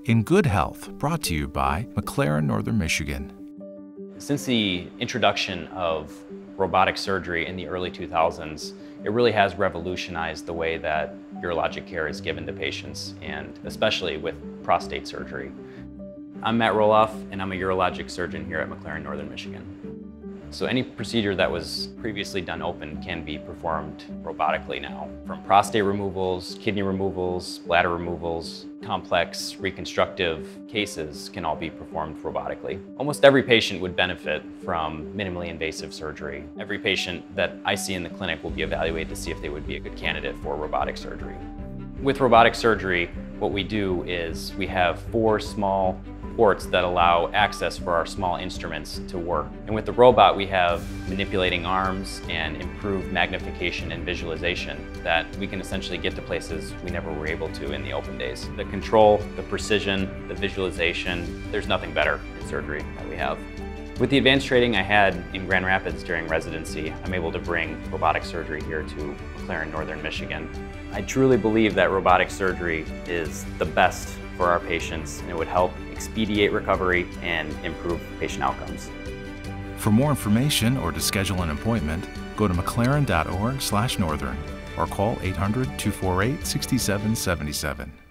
In Good Health, brought to you by McLaren Northern Michigan. Since the introduction of robotic surgery in the early 2000s, it really has revolutionized the way that urologic care is given to patients, and especially with prostate surgery. I'm Matt Rohloff, and I'm a urologic surgeon here at McLaren Northern Michigan. So any procedure that was previously done open can be performed robotically now. From prostate removals, kidney removals, bladder removals, complex reconstructive cases can all be performed robotically. Almost every patient would benefit from minimally invasive surgery. Every patient that I see in the clinic will be evaluated to see if they would be a good candidate for robotic surgery. With robotic surgery, what we do is we have 4 small ports that allow access for our small instruments to work. And with the robot, we have manipulating arms and improved magnification and visualization that we can essentially get to places we never were able to in the open days. The control, the precision, the visualization, there's nothing better in surgery that we have. With the advanced training I had in Grand Rapids during residency, I'm able to bring robotic surgery here to McLaren Northern Michigan. I truly believe that robotic surgery is the best for our patients, and it would help expedite recovery and improve patient outcomes. For more information or to schedule an appointment, go to mclaren.org/northern or call 800-248-6777.